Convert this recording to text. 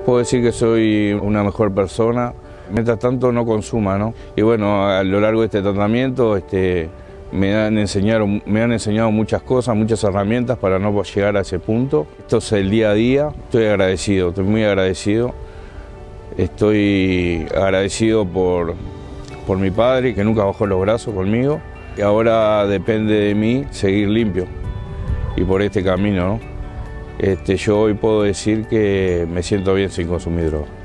Puedo decir que soy una mejor persona, mientras tanto no consuma, ¿no? Y bueno, a lo largo de este tratamiento me han enseñado muchas cosas, muchas herramientas para no llegar a ese punto. Esto es el día a día, estoy agradecido, estoy muy agradecido. Estoy agradecido por mi padre, que nunca bajó los brazos conmigo, y ahora depende de mí seguir limpio y por este camino, ¿no? Yo hoy puedo decir que me siento bien sin consumir droga.